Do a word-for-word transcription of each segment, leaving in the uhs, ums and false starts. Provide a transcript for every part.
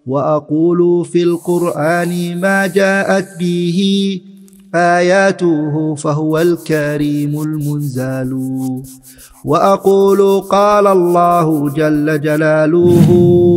وأقول في القرآن ما جاءت به آياته فهو الكريم المنزل وأقول قال الله جل جلاله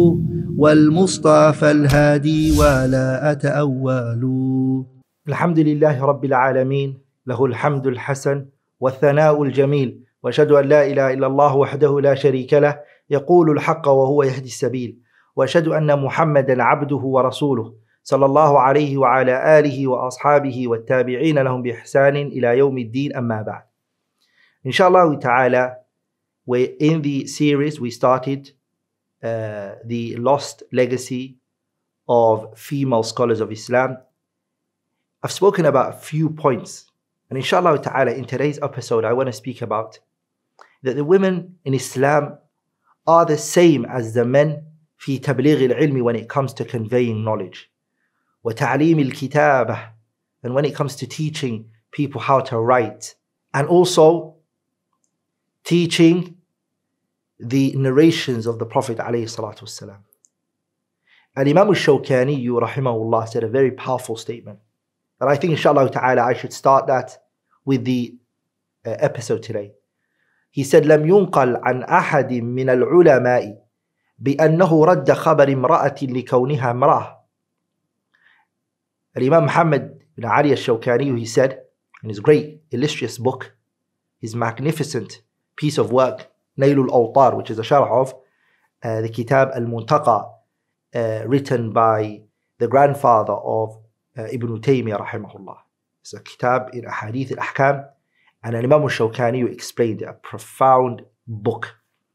والمصطفى الهادي ولا أتأول. الحمد لله رب العالمين له الحمد الحسن والثناء الجميل وأشهد أن لا إله إلا الله وحده لا شريك له يقول الحق وهو يهدي السبيل وأشهد أن محمدا عبده ورسوله صلى الله عليه وعلى آله وأصحابه والتابعين لهم بإحسان إلى يوم الدين أما بعد. Inshallah ta'ala, we're in the series we started uh, the lost legacy of female scholars of Islam. I've spoken about a few points, and inshallah ta'ala in today's episode I want to speak about that the women in Islam are the same as the men في تبليغ العلم when it comes to conveying knowledge, وتعليم الكتابة, and when it comes to teaching people how to write, and also teaching the narrations of the Prophet عليه الصلاة والسلام. Al-Imam al-Shawkani rahimahullah said a very powerful statement, and I think inshallah ta'ala I should start that with the uh, episode today. He said لم ينقل عن أحد من العلماء بأنه رد خبر امرأة لكونها امرأة. Al-Imam Muhammad ibn Ali al-Shawkani, he said in his great illustrious book, his magnificent piece of work Nailul Awtar, which is a sharh of uh, the Kitab al-Muntaqa, uh, written by the grandfather of uh, Ibn Taymiyyah rahimahullah. It's a kitab in Ahadith al-Ahkam, and Imam al-Shawkani explained it, a profound book.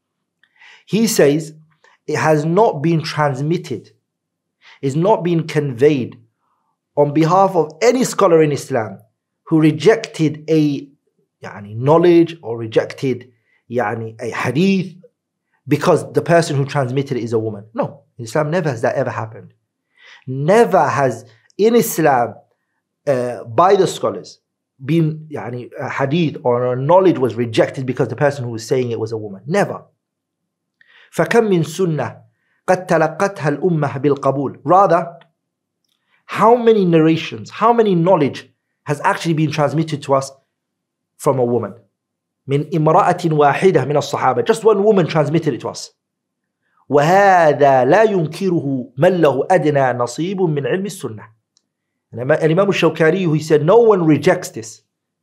He says it has not been transmitted, is not been conveyed on behalf of any scholar in Islam who rejected a yani, knowledge or rejected yani, a hadith because the person who transmitted it is a woman. No, in Islam never has that ever happened. Never has in Islam uh, by the scholars been yani, a hadith or a knowledge was rejected because the person who was saying it was a woman. Never. فَكَمْ مِنْ سُنَّةٍ قَدْ تَلَقَّتْهَا الْأُمَّةِ بِالْقَبُولِ. Rather, how many narrations, how many knowledge has actually been transmitted to us from a woman? مِنْ إِمْرَأَةٍ وَاحِدَةٍ مِنَ الصَّحَابَةِ. Just one woman transmitted it to us. وَهَذَا لَا يُنْكِرُهُ مَنْ لَهُ أَدْنَى نَصِيبٌ مِنْ عِلْمِ السُّنَّةِ. And Imam al-Shawkani, he said, no one rejects this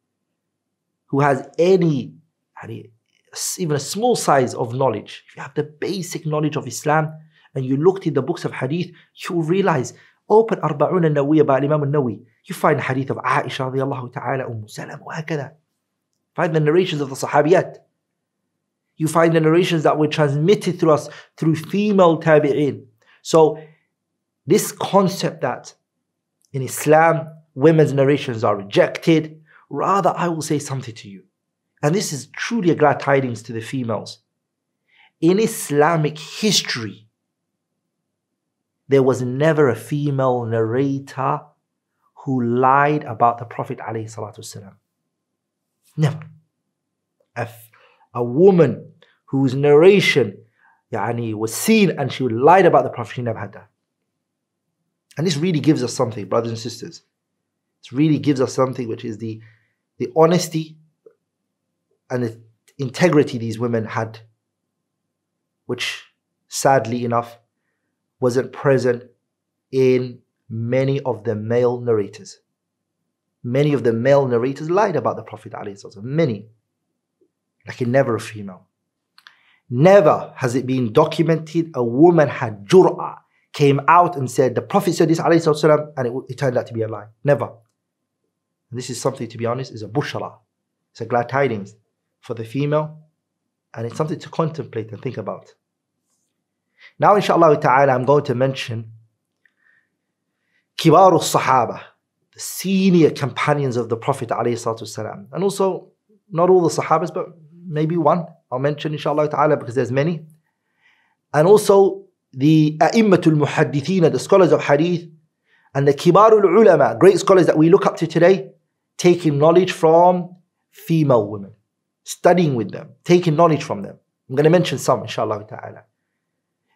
who has any, even a small size of knowledge. If you have the basic knowledge of Islam and you looked in the books of hadith, you will realize, open Arba'un al-Nawiyya by Imam al-Nawawi, you find the hadith of Aisha radiallahu ta'ala, Umm Salam, وهكذا. Find the narrations of the Sahabiyat. You find the narrations that were transmitted through us through female tabi'in. So this concept that in Islam women's narrations are rejected, rather I will say something to you. And this is truly a glad tidings to the females. In Islamic history, there was never a female narrator who lied about the Prophet ﷺ. Never. A, a woman whose narration yani, was seen and she lied about the Prophet, she never had that. And this really gives us something, brothers and sisters. It really gives us something, which is the, the honesty and the integrity these women had, which sadly enough wasn't present in many of the male narrators. Many of the male narrators lied about the Prophet ﷺ. Many. Like never a female. Never has it been documented a woman had jur'ah, came out and said, the Prophet said this ﷺ, and it, it turned out to be a lie. Never. And this is something, to be honest, is a bushra. It's a glad tidings for the female, and it's something to contemplate and think about. Now inshallah ta'ala I'm going to mention Kibaru Sahaba, the senior companions of the Prophet ﷺ. And also, not all the Sahabas, but maybe one I'll mention inshallah ta'ala because there's many. And also the A'immatul Muhaddithina, the scholars of Hadith, and the Kibarul Ulama, great scholars that we look up to today, taking knowledge from female women, studying with them, taking knowledge from them. I'm going to mention some inshallah ta'ala.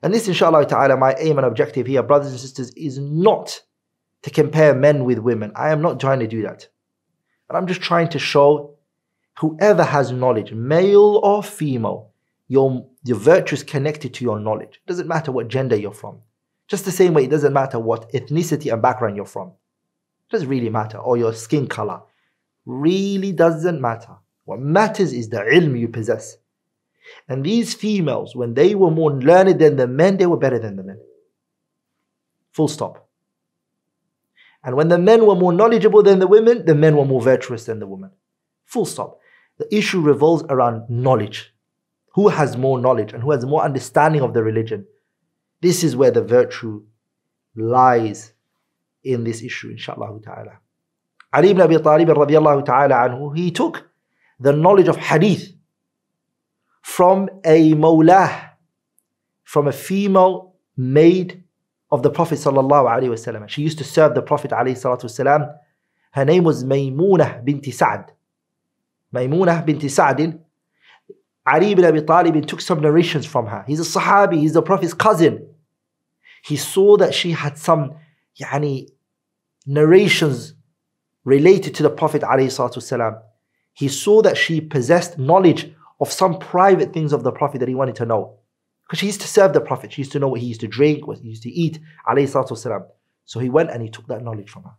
And this, inshallah ta'ala, my aim and objective here, brothers and sisters, is not to compare men with women. I am not trying to do that. But I'm just trying to show whoever has knowledge, male or female, your, your virtue is connected to your knowledge. It doesn't matter what gender you're from. Just the same way it doesn't matter what ethnicity and background you're from. It doesn't really matter. Or your skin color. Really doesn't matter. What matters is the ilm you possess. And these females, when they were more learned than the men, they were better than the men. Full stop. And when the men were more knowledgeable than the women, the men were more virtuous than the women. Full stop. The issue revolves around knowledge. Who has more knowledge and who has more understanding of the religion? This is where the virtue lies in this issue, inshaAllah ta'ala. Ali ibn Abi Talib radiallahu ta'ala anhu, he took the knowledge of hadith from a mawlah, from a female maid of the Prophet sallallahu alaihi wasallam. She used to serve the Prophet alayhi salatu wasalam. Her name was Maymunah binti Sa'd. Maymunah binti Sa'd. Ali ibn Abi Talib took some narrations from her. He's a Sahabi, he's the Prophet's cousin. He saw that she had some yani, narrations related to the Prophet ﷺ. He saw that she possessed knowledge of some private things of the Prophet that he wanted to know. Because she used to serve the Prophet. She used to know what he used to drink, what he used to eat, ﷺ. So he went and he took that knowledge from her.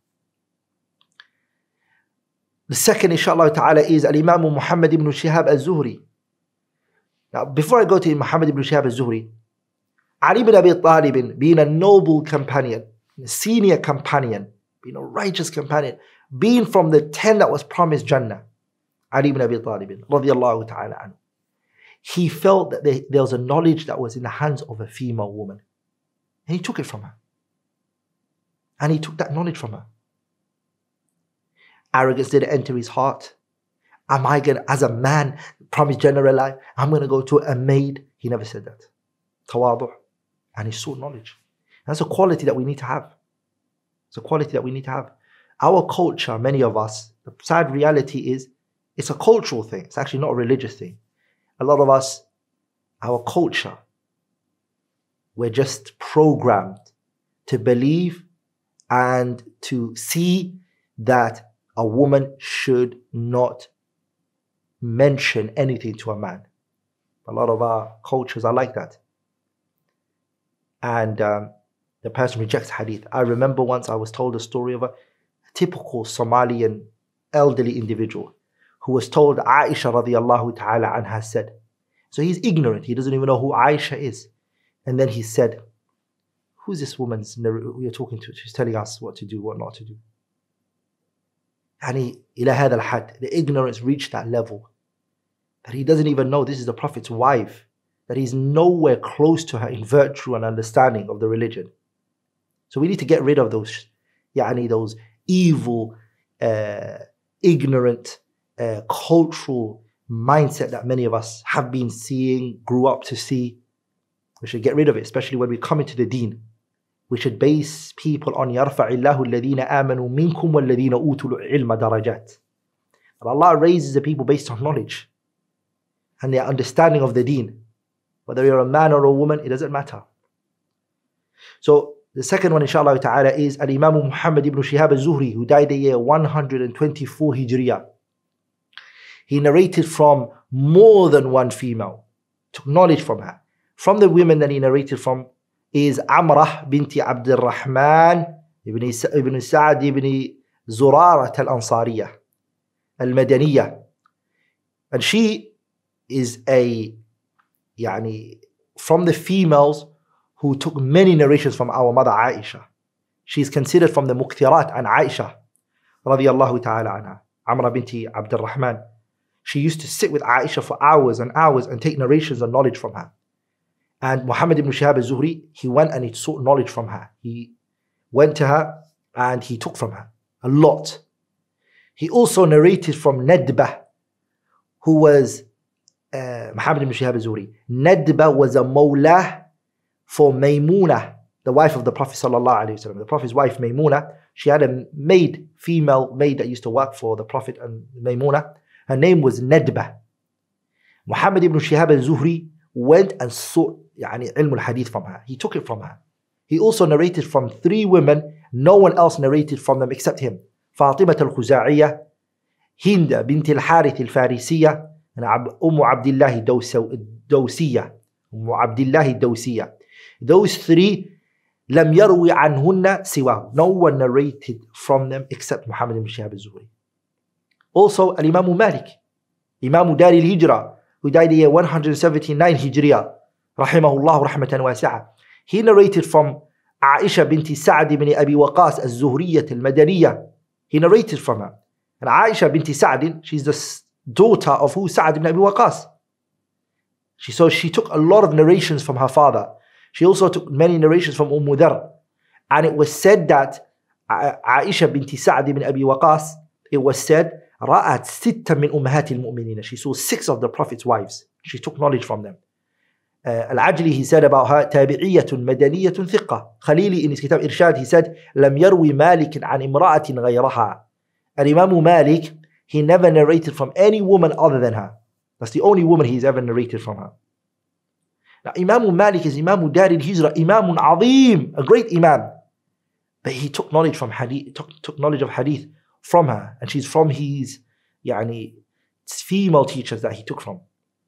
The second, inshaAllah ta'ala, is Al-Imam Muhammad ibn Shihab al-Zuhri. Now, before I go to Muhammad ibn Shihab al-Zuhri, Ali ibn Abi Talib, being a noble companion, a senior companion, being a righteous companion, being from the ten that was promised Jannah, Ali ibn Abi Talib, radiyallahu ta'ala anhu, he felt that there, there was a knowledge that was in the hands of a female woman. And he took it from her. And he took that knowledge from her. Arrogance didn't enter his heart. Am I going to, as a man, promise Jannah life, I'm going to go to a maid? He never said that. Tawadu'. And he sought knowledge. And that's a quality that we need to have. It's a quality that we need to have. Our culture, many of us, the sad reality is, it's a cultural thing. It's actually not a religious thing. A lot of us, our culture, we're just programmed to believe and to see that a woman should not mention anything to a man. A lot of our cultures are like that. And um, the person rejects hadith. I remember once I was told a story of a typical Somalian elderly individual who was told Aisha radiallahu ta'ala anha said. So he's ignorant. He doesn't even know who Aisha is. And then he said, who's this woman who you're talking to? She's telling us what to do, what not to do. And ila hadha al-had, the ignorance reached that level that he doesn't even know this is the Prophet's wife, that he's nowhere close to her in virtue and understanding of the religion. So we need to get rid of those, yani those evil, uh, ignorant, uh, cultural mindset that many of us have been seeing, grew up to see. We should get rid of it, especially when we come into the deen. We should base people on يَرْفَعِ اللَّهُ الَّذِينَ آمَنُوا مِنْكُمْ وَالَّذِينَ أُوتُوا الْعِلْمَ دَرَجَاتٍ. And Allah raises the people based on knowledge and their understanding of the deen. Whether you're a man or a woman, it doesn't matter. So the second one, inshallah ta'ala, is Al-Imam Muhammad ibn Shihab al-Zuhri, who died the year one hundred twenty-four Hijriya. He narrated from more than one female, took knowledge from her. From the women that he narrated from is Amrah binti Abdulrahman ibn, ibn Sa'd ibn Zurarat al-Ansariyah al-Madaniyah. And she is a, yani, from the females who took many narrations from our mother Aisha. She is considered from the Muqtirat and Aisha radiyallahu ta'ala anha. Amrah binti Abdulrahman. She used to sit with Aisha for hours and hours and take narrations and knowledge from her. And Muhammad ibn Shihab al-Zuhri, he went and he sought knowledge from her. He went to her and he took from her a lot. He also narrated from Nadbah, who was uh, Muhammad ibn Shihab al-Zuhri. Nadbah was a mawlah for Maymunah, the wife of the Prophet sallallahu alaihi wasallam. The Prophet's wife Maymunah, she had a maid, female maid that used to work for the Prophet and Maymunah. Her name was Nadbah. Muhammad ibn Shihab al-Zuhri went and sought يعني, ilm al-hadith from her. He took it from her. He also narrated from three women. No one else narrated from them except him. فاطمة الخزاعية, هند بنت الحارث الفارسية, and أم عبد الله الدوسية. أم عبد الله الدوسية. Those three, لم يروي عنهن سواه. No one narrated from them except Muhammad ibn Shihab al-Zuhri. Also, Al-Imam Malik, Imam Dar al-Hijra, who died in year one hundred seventy-nine Hijriya, rahimahullah rahmatan wasi'ah. He narrated from Aisha binti Sa'd ibn Abi Waqas al-Zuhriyyah al-Madaniyah. He narrated from her. And Aisha binti Sa'd, she's the daughter of who? Sa'd ibn Abi Waqas. She, so she took a lot of narrations from her father. She also took many narrations from Umm Dhar. And it was said that Aisha binti Sa'd ibn Abi Waqas, it was said, رأت ستة من أمهات المؤمنين. She saw six of the Prophet's wives. She took knowledge from them. Uh, Al-Ajli, he said about her, تابعية مدنية ثقة. Khalili, in his kitab Irshad, he said, لم يروي مالك عن امرأة غيرها. And Imam Malik, he never narrated from any woman other than her. That's the only woman he's ever narrated from her. Now, Imam Malik is Imam Dar al-Hijra, Imam Azim, a great Imam. But he took knowledge from hadith, took, took knowledge of hadith from her, and she's from his يعني, female teachers that he took from.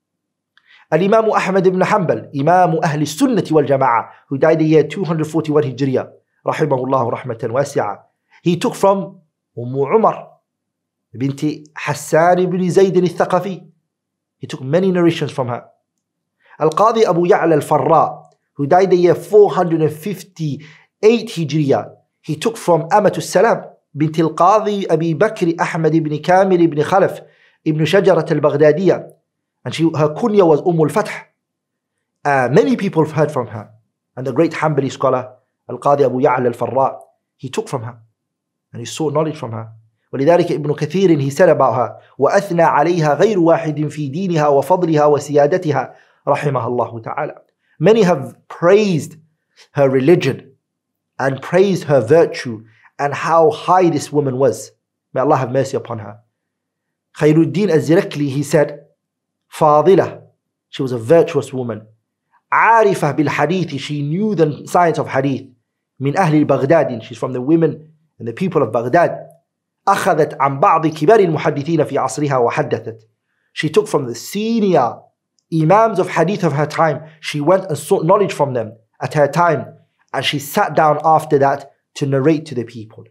Al-Imam Ahmad ibn Hanbal, Imam Ahl Sunnati wal Jama'ah, who died in the year two hundred forty-one Hijriya, rahimahullah rahmatan wasi'ah. He took from Umm Umar, binti Hassan ibn Zayd al-Thaqafi. He took many narrations from her. Al-Qadi Abu Ya'la al-Farra, who died in the year four hundred fifty-eight Hijriya. He took from Amatu Salam, بنت القاضي أبي بكر أحمد بن كامل بن خلف ابن شجرة البغدادية, and she, her kunya was Umm al-Fath. Uh, many people have heard from her, and the great Hanbali scholar Al-Qadi Abu Ya'la al-Farra, he took from her and he sought knowledge from her. ولذلك ابن كثير, he said about her, وأثنى عليها غير واحد في دينها وفضلها وسيادتها رحمها الله تعالى. Many have praised her religion and praised her virtue and how high this woman was. May Allah have mercy upon her. Khairuddin al-Zirakli, he said, Fadila, she was a virtuous woman. Arifah bil hadith, she knew the science of hadith. Min ahli Baghdad, she's from the women and the people of Baghdad. أخذت عن بعض كبار المحدثين في عصرها وحدثت. She took from the senior imams of hadith of her time. She went and sought knowledge from them at her time, and she sat down after that to narrate to the people.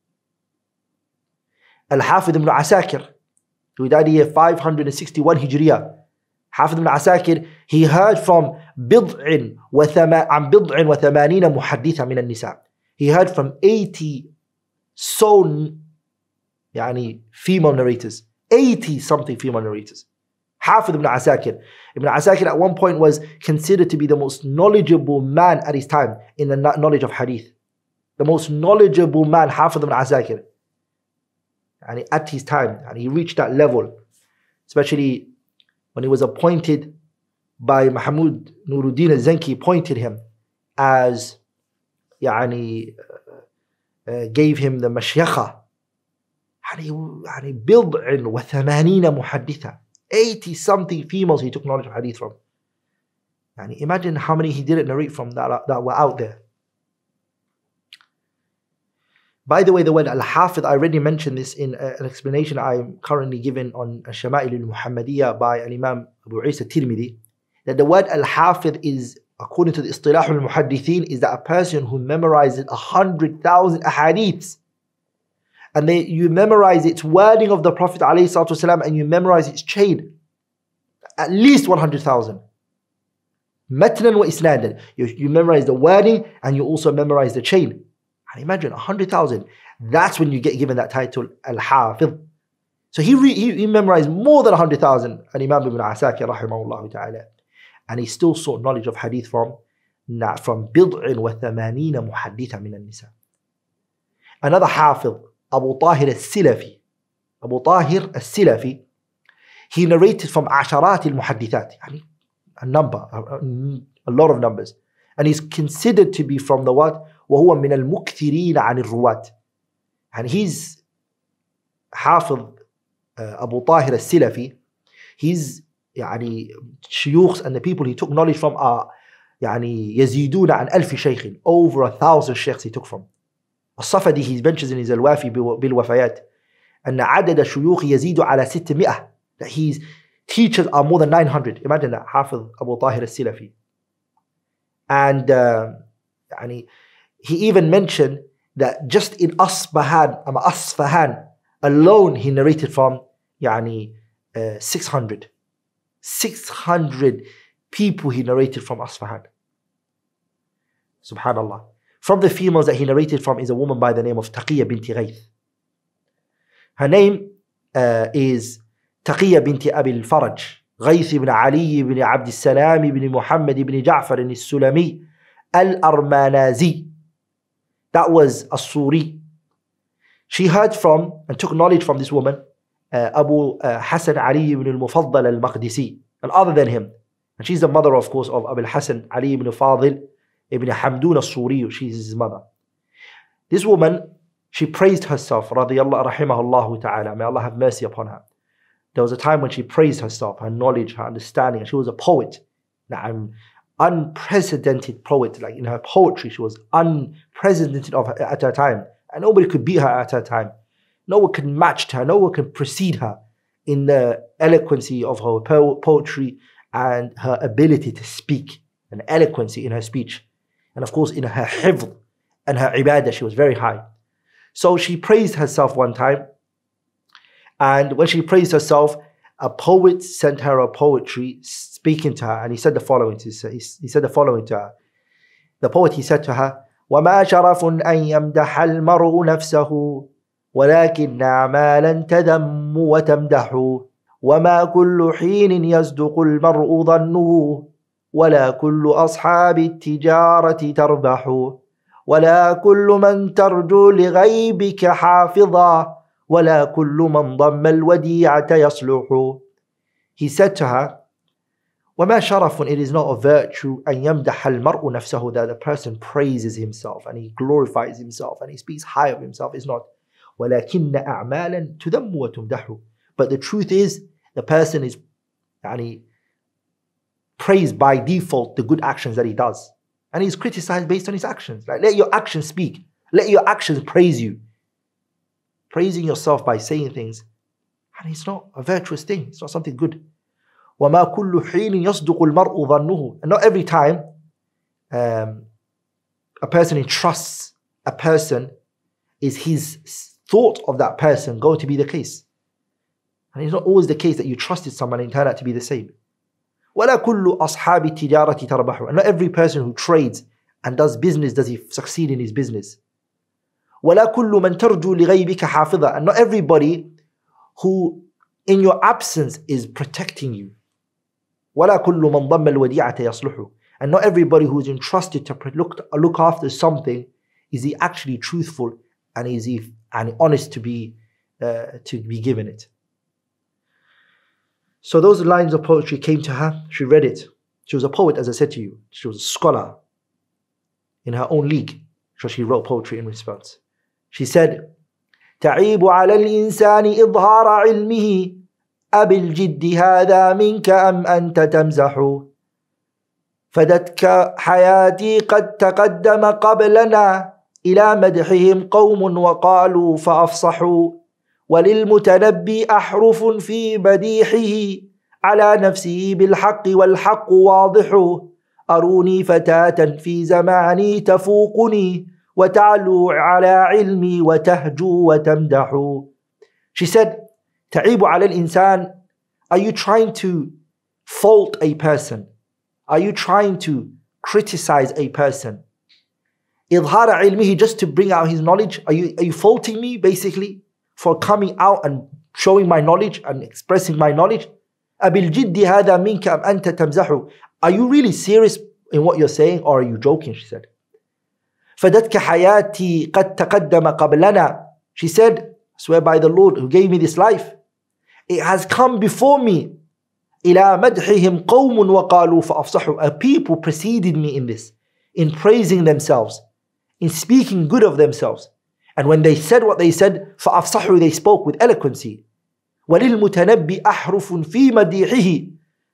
Al-Hafidh ibn Asakir, who died in year five hundred sixty-one Hijriya. Hafidh ibn Asakir, he heard from بضع وثما عن بضع وثمانين محدثة من النساء. He heard from eighty so يعني female narrators, eighty something female narrators. Hafidh ibn Asakir. Ibn Asakir at one point was considered to be the most knowledgeable man at his time in the knowledge of hadith. The most knowledgeable man, Hafidh ibn Asakir. And at his time, and he reached that level, especially when he was appointed by Mahmud Nuruddin al-Zanki, appointed him as, يعني, uh, gave him the mashyakha. يعني بضع وثمانين محدثة, eighty something females he took knowledge of hadith from. And imagine how many he didn't narrate from that, that were out there. By the way, the word Al-Hafidh, I already mentioned this in uh, an explanation I'm currently given on Shama'il al-Muhammadiyah by Al-Imam Abu Isa Tirmidhi, that the word Al-Hafidh is, according to the Istilah al-Muhaddithin, is that a person who memorizes a hundred thousand ahadiths, and they, you memorize its wording of the Prophet ﷺ, and you memorize its chain, at least one hundred thousand. Matnan wa isnadan. You, you memorize the wording and you also memorize the chain. And imagine one hundred thousand. That's when you get given that title, Al-Hafidh. So he, re, he, he memorized more than one hundred thousand, Al-Imam ibn Asakir, rahimahullah ta'ala. And he still sought knowledge of hadith from, from بضع وثمانين محدثة من النساء. Another Hafidh, Abu Tahir al-Silafi. Abu Tahir al-Silafi, he narrated from عشرات المحدثات, a number, a, a lot of numbers. And he's considered to be from the what? وهو من المكثرين عن الرواة. And he's Hafidh uh, Abu Tahir al-Silafi. He's يعني shuyukhs and the people he took knowledge from are يعني يزيدون عن ألف شيخ, over a thousand sheikhs he took from. الصفدي he mentions in his الوافي بالوفيات أن عدد الشيوخ يزيد على ستمائة, that his teachers are more than nine hundred. Imagine that, حافظ أبو طاهر السلفي. And uh, يعني, he even mentioned that just in Asbahan, um, Asfahan alone he narrated from يعني, uh, six hundred. six hundred people he narrated from Asfahan. Subhanallah. From the females that he narrated from is a woman by the name of Taqiyya binti Ghayth. Her name uh, is Taqiyya binti Abi al-Faraj, Ghayth ibn Ali ibn Abd al-Salam ibn Muhammad ibn Ja'far al-Sulami al-Armanazi. That was a Suri. She heard from and took knowledge from this woman, uh, Abu uh, Hassan Ali ibn al-Mufaddal al-Maqdisi, and other than him. And she's the mother, of course, of Abu Hassan Ali ibn Fadil ibn Hamdun al-Suri. She's his mother. This woman, she praised herself, radiyallahu rahimahullahu ta'ala. May Allah have mercy upon her. There was a time when she praised herself, her knowledge, her understanding. She was a poet. Now, I'm unprecedented poet. Like in her poetry, she was unprecedented of her, at her time. And nobody could beat her at her time. No one could match her. No one could precede her in the eloquency of her po poetry and her ability to speak, and eloquency in her speech. And of course, in her hifd and her ibadah, she was very high. So she praised herself one time. And when she praised herself, a poet sent her a poetry speaking to her. And he said the following to her. He said the following to her. The poet, he said to her, وَمَا شَرَفٌ أَن يَمْدَحَ الْمَرْءُ نَفْسَهُ وَلَكِنَّ أَعْمَالًا تَذَمُّ وَتَمْدَحُ وَمَا كُلُّ حِينٍ يَصْدُقُ الْمَرْءُ ظَنُّهُ ولا كل أصحاب التجارة تربح ولا كل من ترجو لغيبك حافظا ولا كل من ضم الوديعة يصلح. He said to her, وما شرف, it is not a virtue أن يمدح المرء نفسه, that the person praises himself and he glorifies himself and he speaks high of himself. It's not. ولكن أعمالا تذم وتمدح. But the truth is, the person is يعني praised by default the good actions that he does, and he's criticized based on his actions. Like, let your actions speak, let your actions praise you. Praising yourself by saying things, and it's not a virtuous thing, it's not something good. وَمَا كُلُّ حِينٍ يَصْدُقُ الْمَرْءُ ظَنُّهُ. And not every time um, a person entrusts a person is his thought of that person going to be the case. And it's not always the case that you trusted someone and it turned out to be the same. وَلَا كُلُّ أَصْحَابِ التِّجَارَةِ تَرْبَحُ. And not every person who trades and does business does he succeed in his business. وَلَا كُلُّ مَنْ تَرْجُو لِغَيْبِكَ حَافِظًا. And not everybody who in your absence is protecting you. وَلَا كُلُّ مَنْ ضَمَّ الْوَدِيعَةَ يَصْلُحُ. And not everybody who is entrusted to look, look after something is he actually truthful and is he and honest to be uh, to be given it. So those lines of poetry came to her. She read it. She was a poet, as I said to you. She was a scholar in her own league. So she wrote poetry in response. She said, تعيب على الإنسان إظهار علمه أبالجد هذا منك أم أنت تمزح فدتك حياتي قد تقدم قبلنا إلى مدحهم قوم وقالوا فأفصحوا وللمتنبي أحرف في بديحه على نفسه بالحق والحق واضح أروني فتاة في زماني تفوقني وتعلو على علمي وتهجو وتمدح. She said, تعيب على الإنسان. Are you trying to fault a person? Are you trying to criticize a person? إظهار علمه, just to bring out his knowledge. Are you, are you faulting me basically for coming out and showing my knowledge and expressing my knowledge? أبالجد هذا منك أم أنت تمزح. Are you really serious in what you're saying, or are you joking? She said. فدتك حياتي قد تقدم قبلنا. She said, I swear by the Lord who gave me this life, it has come before me. إلى مدحهم قوم وقالوا فأفصحوا. A people preceded me in this, in praising themselves, in speaking good of themselves. And when they said what they said, فأفصحوا, they spoke with eloquency. وللمتنبي أحرف في مديحه.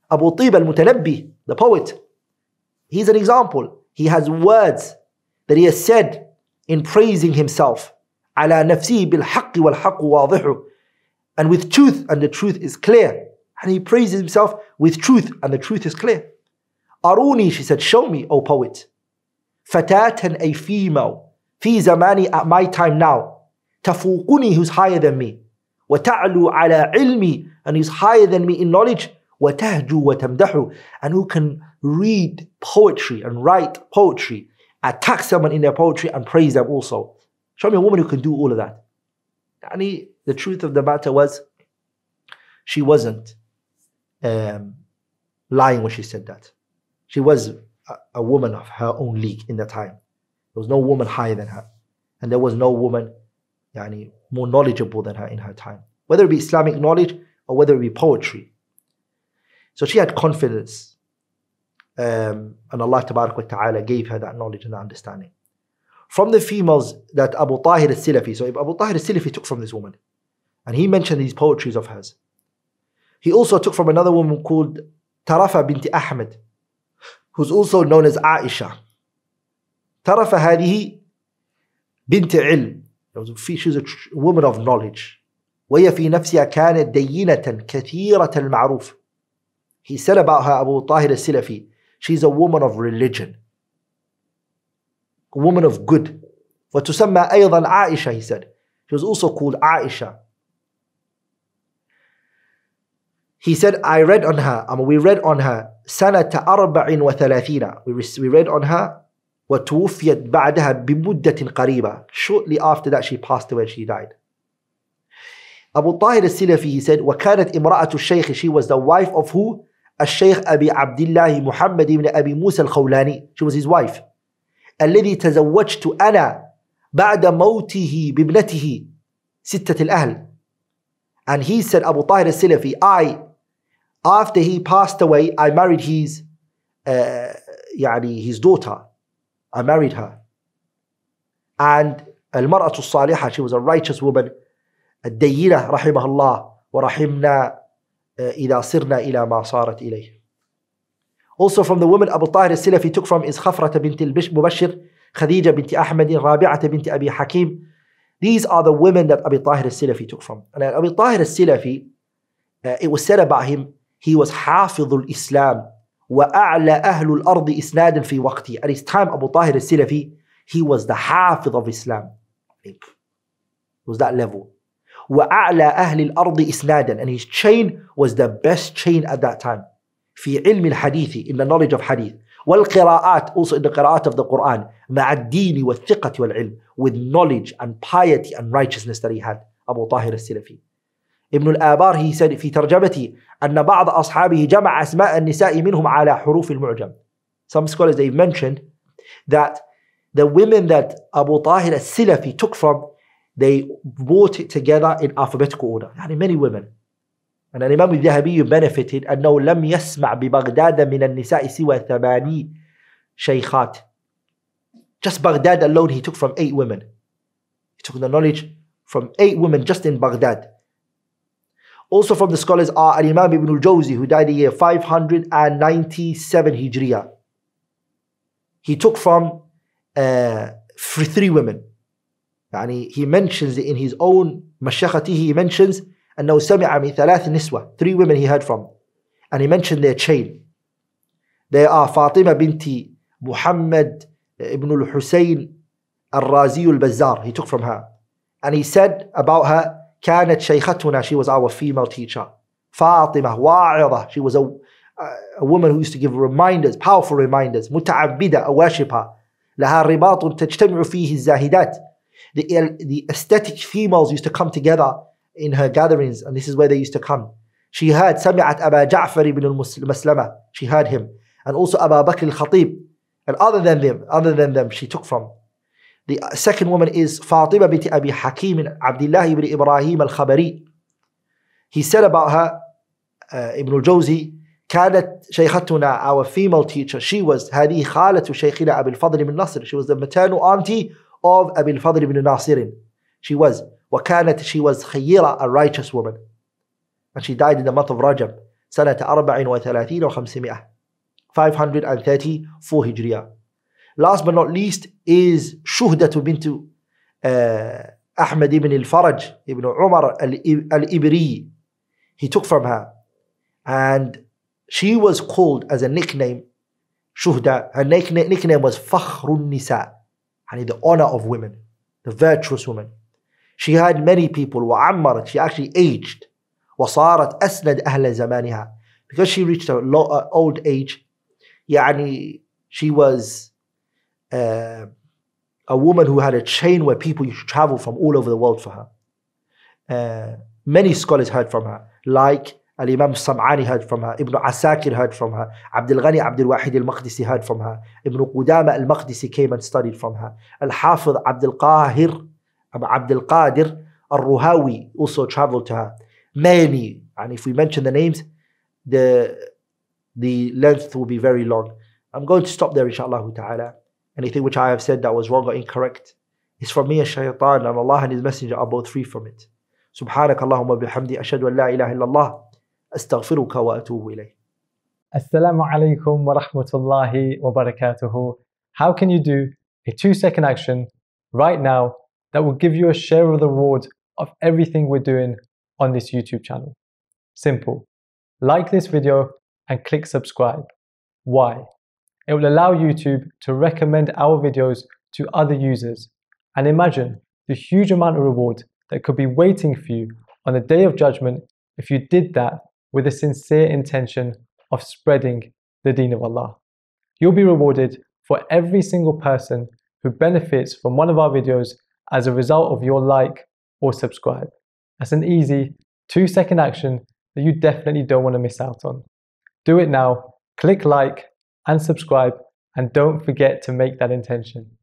Abu Tib al-Mutanabbi, the poet, he's an example. He has words that he has said in praising himself. على نفسه بالحق والحق واضح. And with truth, and the truth is clear. And he praises himself with truth, and the truth is clear. Aruni, she said, show me, O poet. Fatatan, a female. Fi zamani, at my time now. Tafuquni, who's higher than me. وتعلو على علمي, and who's higher than me in knowledge. وتهجو وتمدحu, and who can read poetry and write poetry, attack someone in their poetry and praise them also. Show me a woman who can do all of that. Yani, the truth of the matter was, she wasn't um, lying when she said that. She was a, a woman of her own league in the time. There was no woman higher than her. And there was no woman yani, more knowledgeable than her in her time. Whether it be Islamic knowledge or whether it be poetry. So she had confidence. Um, and Allah Tabarak wa Ta'ala gave her that knowledge and that understanding. From the females that Abu Tahir al-Silafi, so Abu Tahir al-Silafi took from this woman. And he mentioned these poetries of hers. He also took from another woman called Tarafa binti Ahmed, who's also known as Aisha. Tarafa hadihi binti ilm. She was a woman of knowledge. وهي في نفسها كانت دينة كثيرة المعروف. He said about her, Abu Tahir al-Silafi, she's a woman of religion. A woman of good. وتسمى أيضا عائشة, he said. She was also called Aisha. He said, I read on her, um, we read on her, سنة أربع وثلاثين. We, we read on her, وتوفيت بعدها بمدة قريبة. Shortly after that, she passed away, she died. Abu Tahir al-Silafi, he said, وكانت امرأة الشيخ, she was the wife of who? الشيخ أبي عبد الله محمد بن أبي موسى الخولاني. She was his wife. الذي تزوجت أنا بعد موته بابنته ستة الأهل. And he said, Abu Tahir al-Silafi, I, after he passed away, I married his, uh, يعني his daughter. I married her. And المرأة الصالحة, she was a righteous woman. الدينة رحمها الله ورحمنا إذا صرنا إلى ما صارت إليه. Also from the women Abu Tahir al-Silafi took from is خفرة بنت المبشر, خديجة بنت أحمد, رابعة بنت أبي حكيم. These are the women that Abu Tahir al-Silafi took from. And Abu Tahir al-Silafi, uh, it was said about him, he was حافظ الإسلام وأعلى أهل الأرض إسنادا في وقته. At his time, Abu Tahir al-Silafi, he was the حافظ of Islam. It was that level. وأعلى أهل الأرض إسنادا, and his chain was the best chain at that time. في علم الحديث, in the knowledge of hadith. والقراءات, also in the قراءات of the Qur'an. مع الدين والثقة والعلم, with knowledge and piety and righteousness that he had. Abu Tahir al-Silafi. Ibn al-Abar, he said في ترجمته أن بعض أصحابه جمع أسماء النساء منهم على حروف المعجم. Some scholars, they've mentioned that the women that Abu Tahir al-Silafi took from, they brought it together in alphabetical order. يعني many women. And Imam al-Dhahabi benefited أنه لم يسمع ببغداد من النساء سوى ثماني شيخات. Just Baghdad alone, he took from eight women. He took the knowledge from eight women just in Baghdad. Also from the scholars are Imam Ibn al-Jawzi, who died in the year five hundred ninety-seven Hijriya. He took from uh, three women. يعني he mentions it in his own مشيخته, he mentions أنه سمع من ثلاث نسوة, three women he heard from, and he mentioned their chain. They are Fatima binti Muhammad ibn al-Husayn al-Razi al-Bazzar, he took from her. And he said about her, كانت شيختنا, she was our female teacher. Fatima, واعظة, she was a, a woman who used to give reminders, powerful reminders. متعبدة, a worshipper. لها رباط تجتمع فيه الزاهدات. The, the aesthetic females used to come together in her gatherings, and this is where they used to come. She heard سمعت أبا جعفر بن المسلمة, she heard him, and also أبا بكر الخطيب, and other than them, other than them, she took from. The second woman is Fatima bint Abi Hakim Abdullah ibn Ibrahim al-Khabari. He said about her, uh, Ibn al-Jawzi, كانت شيختنا, our female teacher, she was هذه خالة شيخنا أبي الفضل بن نصر, she was the maternal auntie of Abi al-Fadl ibn Nasir. She was, وكانت, she was خيرة, a righteous woman. And she died in the month of Rajab. سنة أربع وثلاثين وخمسمائة, five hundred thirty-four Hijriya. Last but not least is Shuhdatu bint uh, Ahmad ibn al-Faraj ibn Umar al-Ibri. He took from her, and she was called as a nickname Shuhda. Her nickname, nickname was Fakhrun Nisa, and the honor of women, the virtuous woman. She had many people. وعمرت, she actually aged. وصارت أسند أهل زمانها, because she reached a low, uh, old age. يعني she was uh, a woman who had a chain where people used to travel from all over the world for her. Uh, many scholars heard from her, like Al-Imam Sam'ani heard from her, Ibn Asakir heard from her, Abdul Ghani Abdul Wahid al-Maqdisi heard from her, Ibn Qudama al-Maqdisi came and studied from her, Al-Hafidh Abdul Qahir Abdul Qadir al-Ruhawi also traveled to her. Many, and if we mention the names, the the length will be very long. I'm going to stop there, inshallah ta'ala. Anything which I have said that was wrong or incorrect is from me and shaitan, and Allah and His Messenger are both free from it. Subhanak Allahumma bihamdi, ashhadu an la ilaha illallah, astaghfiruka wa atubu ilayh. Assalamu alaikum wa rahmatullahi wa barakatuhu. How can you do a two second action right now that will give you a share of the reward of everything we're doing on this YouTube channel? Simple. Like this video and click subscribe. Why? It will allow YouTube to recommend our videos to other users. And imagine the huge amount of reward that could be waiting for you on the Day of Judgment if you did that with a sincere intention of spreading the Deen of Allah. You'll be rewarded for every single person who benefits from one of our videos as a result of your like or subscribe. That's an easy two second action that you definitely don't want to miss out on. Do it now, click like and subscribe, and don't forget to make that intention.